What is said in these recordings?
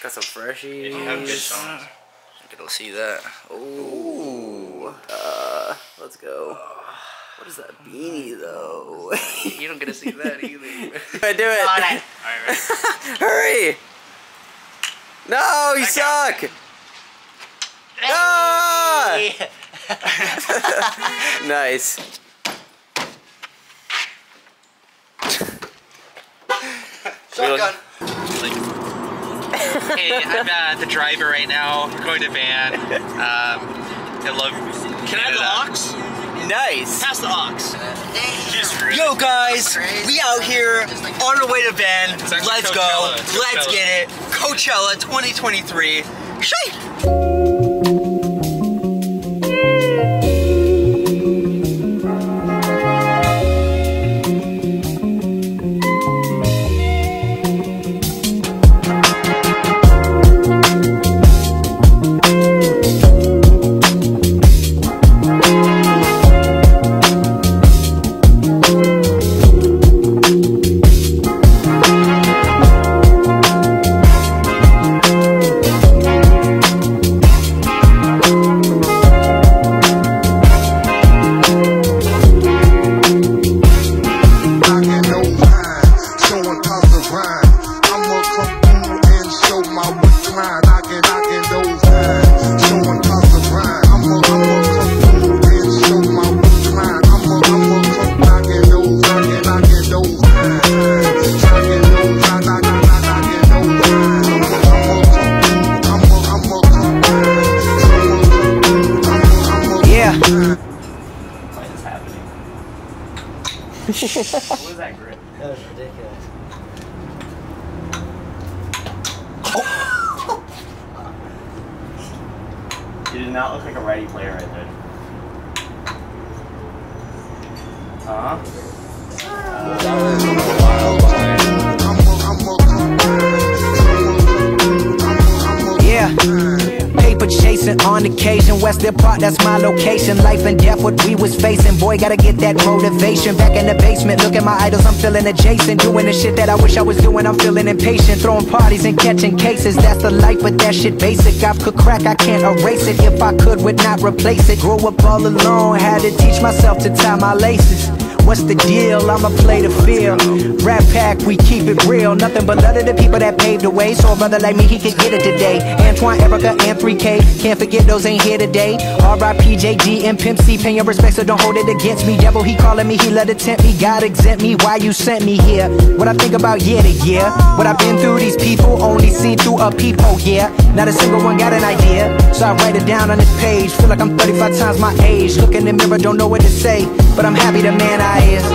Got some freshies. If you have good songs. You'll see that. Ooh. Let's go. What is that beanie though? You don't get to see that either. Do it. Alright, ready? Hurry! No, you suck! Ah! Nice. Shotgun. Hey, I'm the driver right now, going to van. I love Can I have the aux? Nice. Pass the aux. Yo guys, we out here on our way to van. Let's go. Let's get it. Coachella 2023. Shite! What was that grip? That was ridiculous. You did not look like a righty player right there. Yeah. Paper chasing on occasion, West Park, that's my location. Life and death, what we was facing. Boy, gotta get that motivation. Back in the basement, look at my idols, I'm feeling adjacent. Doing the shit that I wish I was doing, I'm feeling impatient. Throwing parties and catching cases, that's the life, but that shit basic. I could crack, I can't erase it. If I could, would not replace it. Grew up all alone, had to teach myself to tie my laces. What's the deal? I'ma play the field. Rap Pack, we keep it real. Nothing but love to the people that paved the way. So a brother like me, he could get it today. Antoine, Erica, and 3K. Can't forget those ain't here today. R.I.P. JD and Pimp C. Pay your respect, so don't hold it against me. Devil, he calling me, he let it tempt me. God exempt me, why you sent me here? What I think about year to year. What I've been through, these people only seen through a peephole, yeah. Not a single one got an idea. So I write it down on this page. Feel like I'm 35 times my age. Look in the mirror, don't know what to say. But I'm happy the man I is.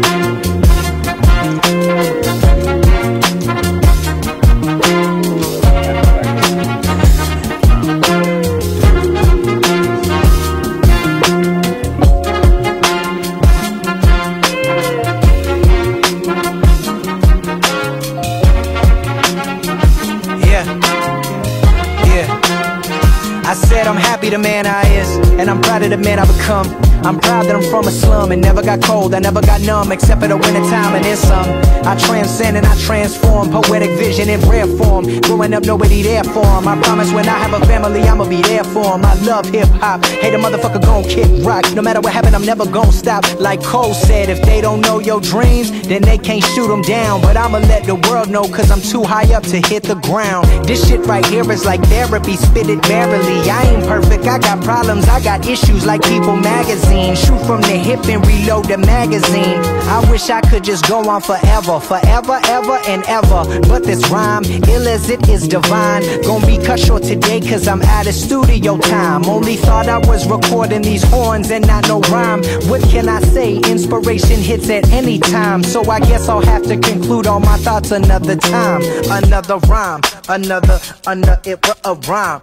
I said I'm happy the man I is, and I'm proud of the man I become. I'm proud that I'm from a slum and never got cold, I never got numb, except for the winter time and then some. I transcend and I transform, poetic vision in rare form. Growing up, nobody there for him. I promise when I have a family, I'ma be there for him. I love hip-hop, hate a motherfucker gon' kick rock. No matter what happen, I'm never gon' stop. Like Cole said, if they don't know your dreams, then they can't shoot them down. But I'ma let the world know, cause I'm too high up to hit the ground. This shit right here is like therapy, spit it merrily. I ain't perfect, I got problems, I got issues like People magazine. Shoot from the hip and reload the magazine. I wish I could just go on forever, forever, ever and ever. But this rhyme, ill as it is divine, gon' be cut short today cause I'm out of studio time. Only thought I was recording these horns and not no rhyme. What can I say? Inspiration hits at any time. So I guess I'll have to conclude all my thoughts another time. Another rhyme, another it was a rhyme.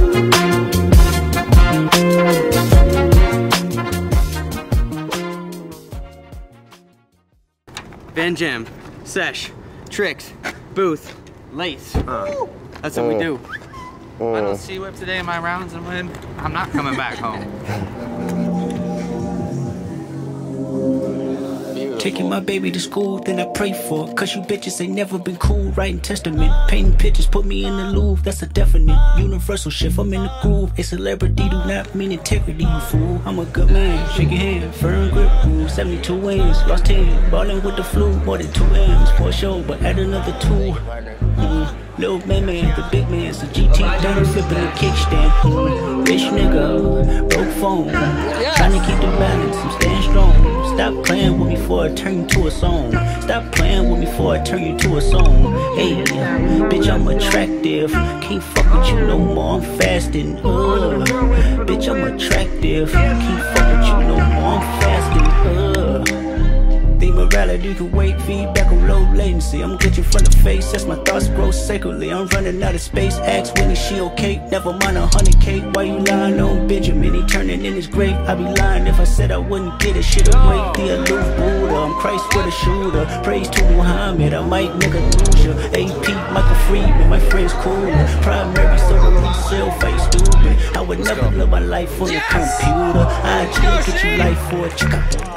Van Jam, Sesh, Tricks, Booth, Lace. That's what we do. If I don't see whip today in my rounds and win, I'm not coming back home. taking my baby to school, then I pray for it. Cause you bitches ain't never been cool. Writing testament, painting pictures, put me in the Louvre. That's a definite universal shift. I'm in the groove. A celebrity do not mean integrity, you fool. I'm a good man, shake your hand, firm grip rule. 72 wins, lost 10, ballin' with the flu. More than 2 M's for a show, but add another 2. Little man, the big man's the GT down flipping the kickstand. Bitch nigga, broke phone, trying to keep the balance, I'm staying strong. Stop playing with me before I turn you to a song. Stop playing with me before I turn you to a song. Hey, bitch, I'm attractive, can't fuck with you no more, I'm fasting. Bitch, I'm attractive, can't fuck with you no more, I'm fasting. Think morality can wait, feedback on low latency. I'm glitching from the face as my thoughts grow sacredly. I'm running out of space, ask Winnie, she okay? Never mind 100K, why you lying on Benjamin? He turning in his grave, I'd be lying if I said I wouldn't get it. Shit away, the aloof Buddha, I'm Christ with a shooter. Praise to Muhammad, I might make a loser. AP, Michael Friedman, my friend's cool. Primary, so the resale face stupid. I would never live my life on the computer. I just get you life for a chicken.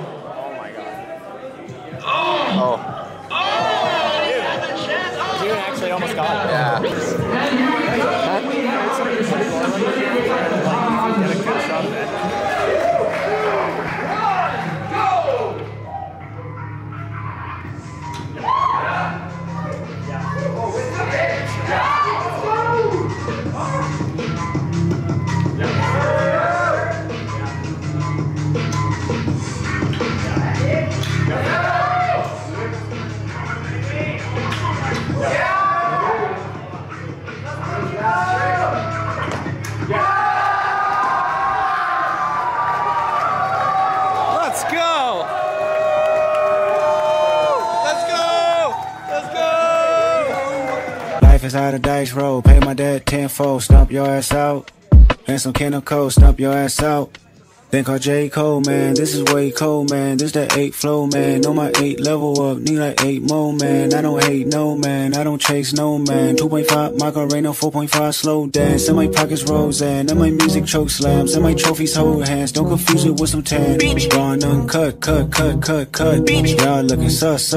Oh. You actually almost got it. Yeah. Life is how the dice roll. Pay my dad tenfold, stomp your ass out. And some chemical, stomp your ass out. Then call J. Cole, man. This is way cold, man. This that 8 flow, man. On my 8 level up, need like 8 more, man. I don't hate no man, I don't chase no man. 2.5 Macarena, 4.5 slow dance. In my pockets Roseanne, and my music choke slams, and my trophies hold hands. Don't confuse it with some tan. Bitch, gone uncut, cut. Bitch, y'all looking sus.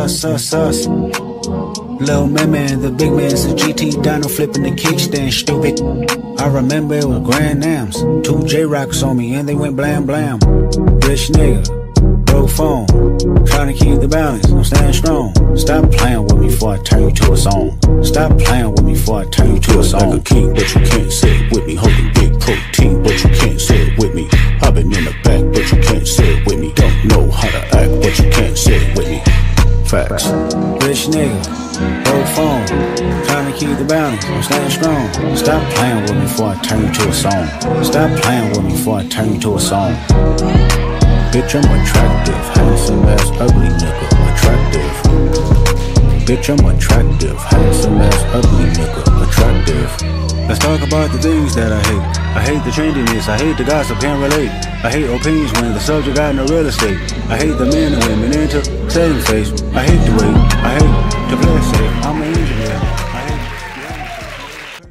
Lil' man, the big man's a GT Dino flipping the kickstand, stupid. I remember it was Grand Nams. 2 J-Rocks on me and they went blam blam. Rich nigga, broke phone, trying to keep the balance, I'm staying strong. Stop playing with me before I turn you to a song. Stop playing with me before I turn you to a song. Like a king, but you can't say it with me. Holding big protein, but you can't say it with me. I've been in the back, but you can't say it with me. Don't know how to act, but you can't say it with me. Facts. Rich nigga, broke phone, trying to keep the balance, I'm staying strong. Stop playing with me before I turn you to a song. Stop playing with me before I turn you to a song. Bitch, I'm attractive, handsome ass ugly nigga, attractive. Bitch, I'm attractive, handsome ass ugly nigga, attractive. Let's talk about the things that I hate. I hate the trendiness, I hate the gossip, can't relate. I hate opinions when the subject got no real estate. I hate the men and women into saving face. I hate the way, I hate to play safe. I'm an engineer. I hate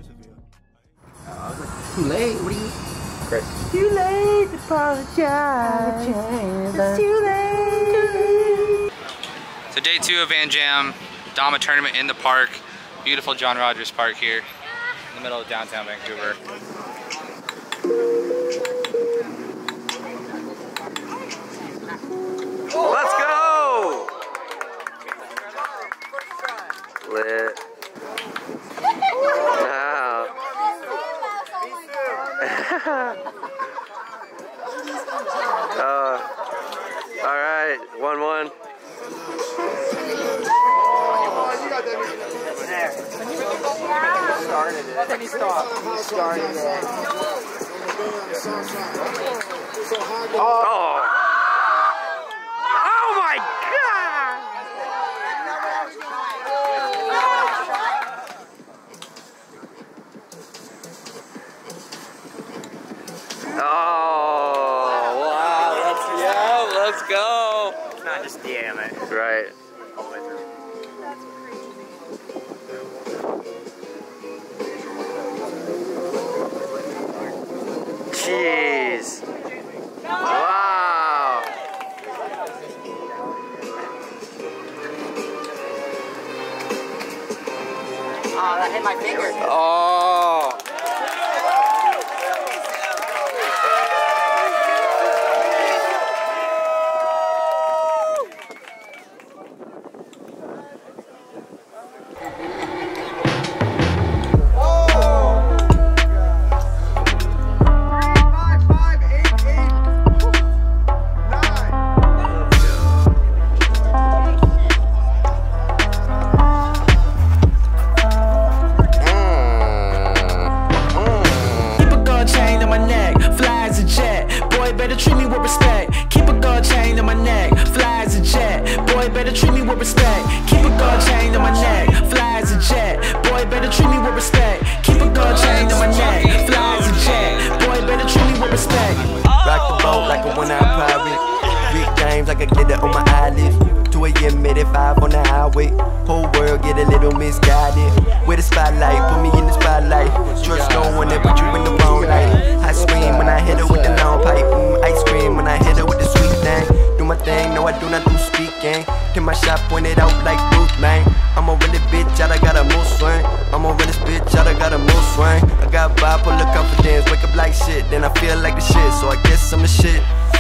Too late, what are you? Chris. Too late to apologize. It's too late. So day 2 of Van Jam, DAMA Tournament in the park. Beautiful John Rogers Park here in the middle of downtown Vancouver. Let's go! Lit. Wow. Alright, 1-1. Then he stopped. Oh! Oh my God! Oh, wow, let's go. It's not just DM it. Right. Jeez. Wow. my finger. Oh. Treat me with respect. Keep a gold chain on my neck. Fly as a jet. Boy, better treat me with respect. Keep a gold chain on my neck. Fly as a jet. Boy, better treat me with respect. Keep a gold chain on my neck. Fly as a jet. Boy, better treat me with respect. Rock the boat like a one-eyed pirate. Big James like a glitter on my eyelids. 2 a.m. made it 5 on the highway. Whole world get a little misguided. With the spotlight, put me in the spotlight. Trust no one that put you in the wrong light. I scream when I hit her with the long pipe. Ice cream when I hit her with the sweet thing. Do my thing, no I do not do speaking. Till my shot pointed out like Bruce, man. I'm a really bitch, I got a mood swing. I'm a realest bitch, I got a mood swing. I got bipolar confidence, wake up like shit. Then I feel like the shit, so I guess I'm the shit.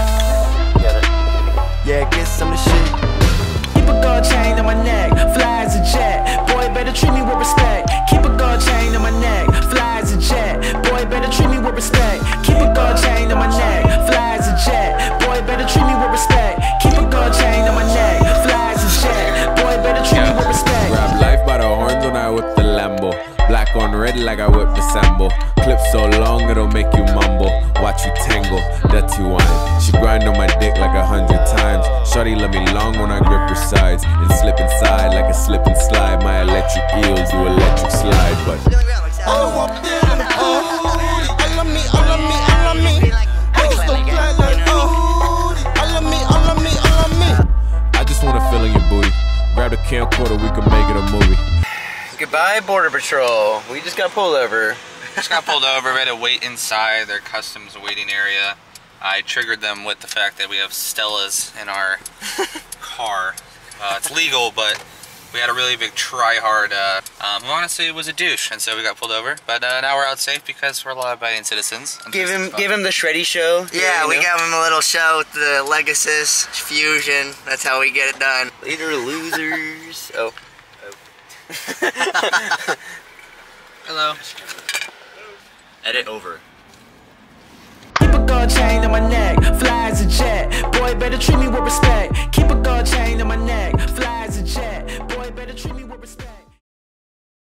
Yeah, I guess I'm the shit. Keep a gold chain on my neck, fly as a jet. Boy, better treat me with respect. Keep a gold chain on my neck, fly as a jet. Boy, better treat me with respect. Keep a gold chain on my neck, fly as a jet. Boy, better treat me with respect. Keep a gold chain on my neck, fly as a jet. Boy, better treat me with respect. Grab life by the horns when I whip the Lambo. Black on red like I whip the Sambo. Clip so long it'll make you mumble. Watch you tangle, dirty wine. She grind on my dick like 100 times. Shorty let me long when I grip her sides. And slip inside like a slip and slide. My electric eels do electric slide. But all of them, all of me, all of me, all of me. Who's the plan like, all of me, all of me, all of me. I just wanna fill in your booty. Grab the camcorder, we can make it a movie. Goodbye, Border Patrol. We just got pulled over. Just got pulled over. We had to wait inside their customs waiting area. I triggered them with the fact that we have Stellas in our car. It's legal, but we had a really big try-hard. Honestly, it was a douche, and so we got pulled over. But now we're out safe because we're law-abiding citizens. Give him the shreddy show. Yeah, we gave him a little show with the Legacy Fusion. That's how we get it done. Later, losers. Oh. Hello. Edit over. Keep a gold chain on my neck, fly as a jet. Boy, better treat me with respect. Keep a gold chain on my neck.